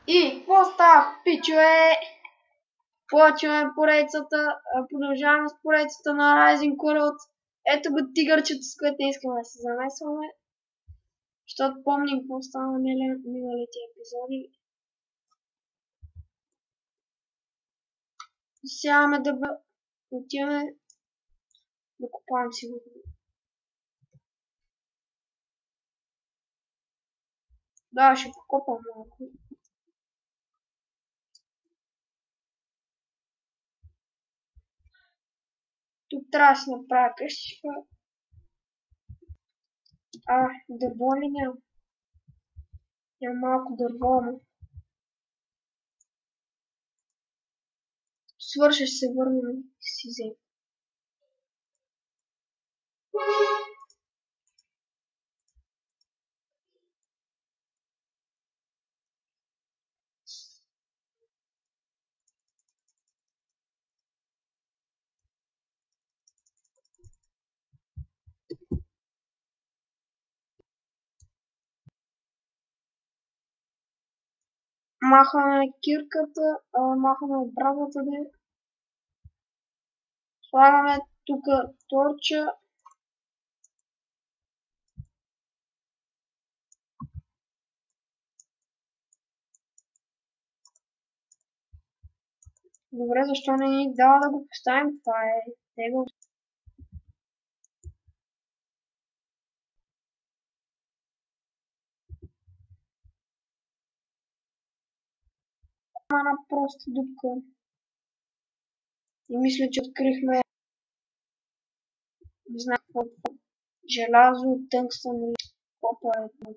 И какво става, пичове? Почваме поредицата, продължаваме с поредицата на Rising World. Ето го тигърчето, с което не искаме да се замесваме. Защото помним какво стана на миналите епизоди. Сяваме да отиваме да купаем сигурно. Да, ще покопам малко. Тук трябва да си направя къщичка. Дърво ли няма? Няма малко дърво, но свърша, ще се върнем и си взем. Махаме кирката, махаме брадата, слагаме тук торча. Добре, защо не ни дава да го поставим? Това е тегло. Една проста дупка. И мисля, че открихме не знам какво желязо, тънгстън или какво е.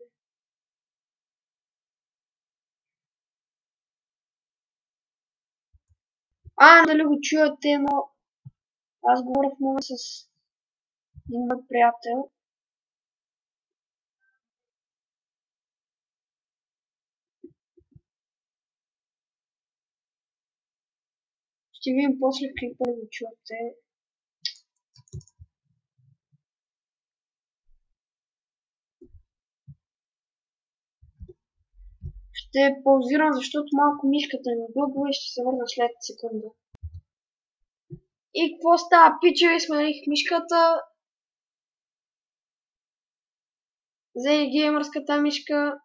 Дали го чуете, но аз говоря в момента с един мой приятел. Ще видим после клипа да го чуете. Ще паузирам, защото малко мишката ми бъгва и ще се върна след секунда. И какво става, пичове? Смених мишката. Взе геймърската мишка.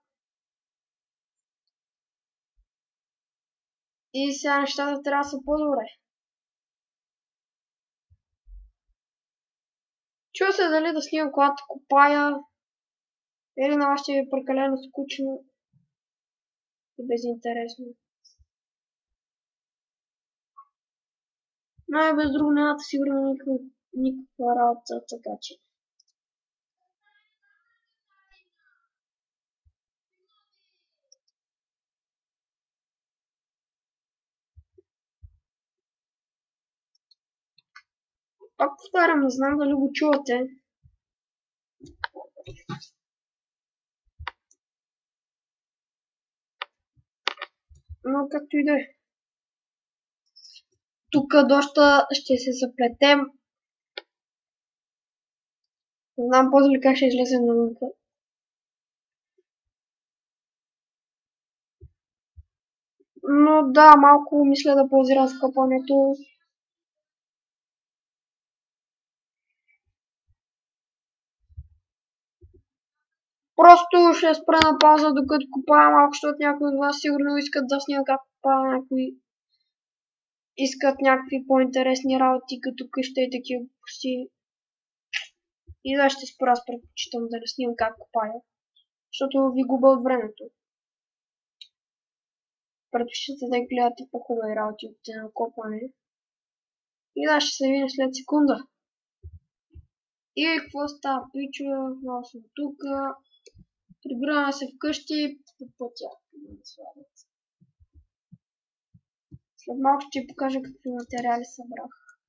И сега нещата трябва да са по-добре. Чува се дали да снимам когато копая. Или на вас ще е прекалено скучно и безинтересно. Но без друго нямате сигурно никаква работа, така че. Пак повтарям, не знам дали го чувате. Но както и да е. Тук доста ще се заплетем. Не знам после как ще излезем навънка. Но да, малко мисля да паузирам с копането. Просто ще спра на пауза докато копая малко, защото някои от вас сигурно искат да снимат как копая, някои искат някакви по-интересни работи, като къща и такива почти. И да, ще спра, аз предпочитам да не снимам как копая, защото ви губа от времето. Предпочитате да гледате по-хубави работи от на копане. И да, ще се видим след секунда. И какво става, пичове? Отново съм тук. Прибираме се вкъщи по пътя. След малко ще ви покажа какви материали събрах.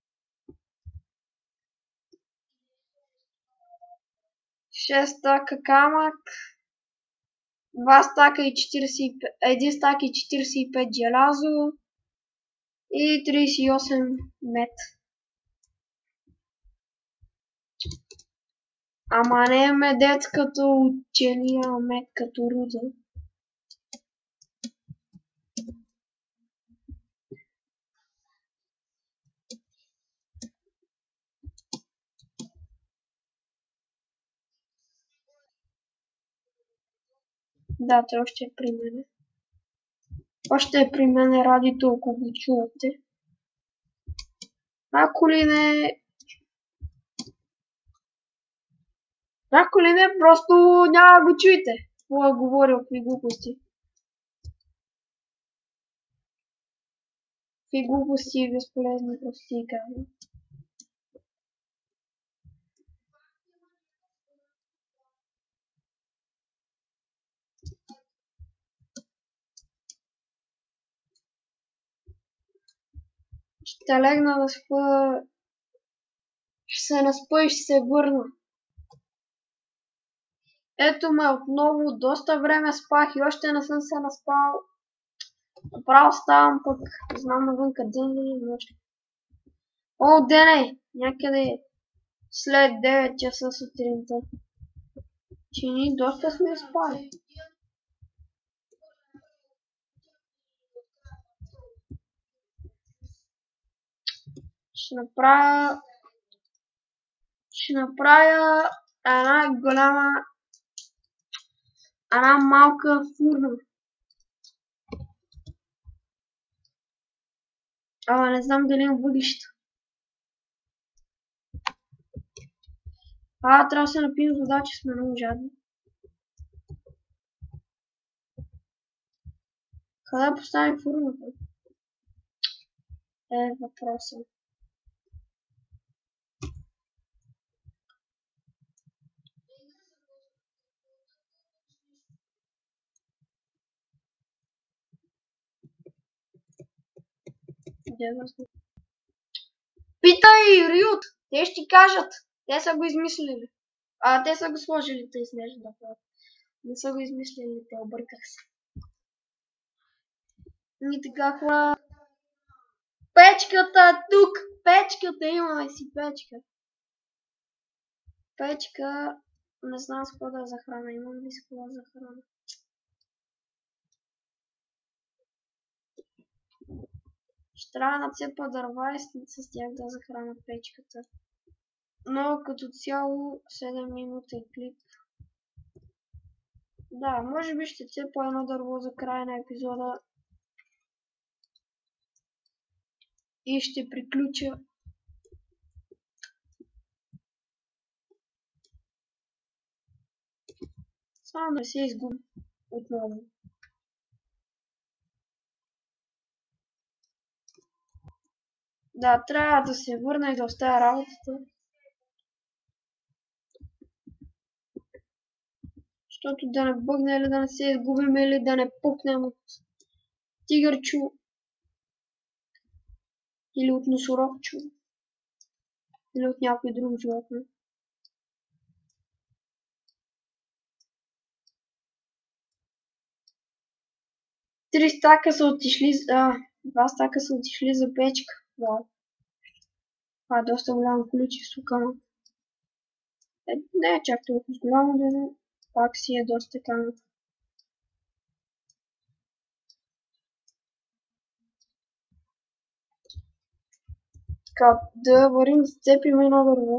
6 стака камък, 2 стака и 45, 1 стак и 45 желязо и 38 мед. Ама не медец като учения, мед като руда. Да, той още е при мене. Още е при мене радиото, ако го чувате. Ако ли не, просто няма го чуете. Това говорил какви глупости. Какви глупости и безполезни прости казвам. Ще легна да спа. Ще се наспа и ще се върна. Ето ме отново, доста време спах и още не съм се наспал. Направо ставам пък, не знам навън къде ли нощ. О, дене, някъде след 9 часа сутринта. Че ние доста сме спали. Ще направя една малка фурна. Ама не знам дали имам въглища. Трябва да се напием с вода, че сме много жадни. Къде поставим фурната? Въпроса. Питай Риот! Те ще ти кажат. Те са го измислили. Те са го сложили тъй снежно да правят. Не са го измислили, те обърках се. И така хора. Печката тук! Печката, имаме си печка. Печка. Не знам с какво да захрана. Имам ли с какво да захрана? Ще трябва да нацепа дърва и с тях да захрана печката. Но като цяло 7 минути клип. Да, може би ще цепа едно дърво за края на епизода. И ще приключа. Само да се изгубя отново. Да, трябва да се върна и да оставя работата. Защото да не бъгне или да не се изгубим или да не пукнем от тигърчо или от носорогчо или от някой друг животно. Два стака са отишли за печка. Вау. Това е доста голямо количество камък. Не е чак толкова голямо, но пак си е доста камък. Така, да вървим да сцепим едно дърво.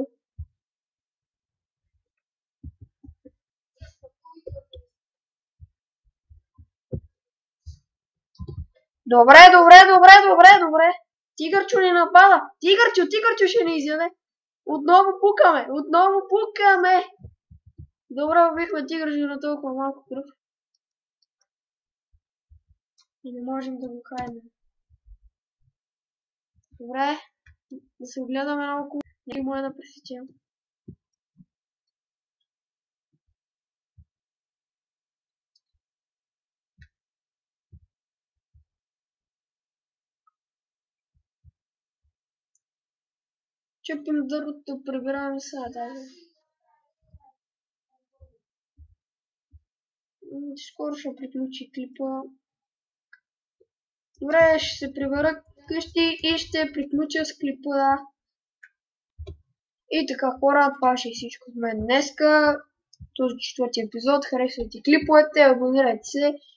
Добре. Тигърчо ни напада. Тигърчо ще ни изяде. Отново пукаме. Добре, убихме тигърчо на толкова малко кръв. И не можем да го храним. Добре, да се огледаме наоколо. Не му е да пресечем. Чупим дървото, прибираме сега даже. Скоро ще приключи клипа. Добре, ще се прибера къщи и ще приключа с клипа, да. И така хора, това ще е всичко от мен днеска. Този четвърти епизод. Харесвайте клиповете, абонирайте се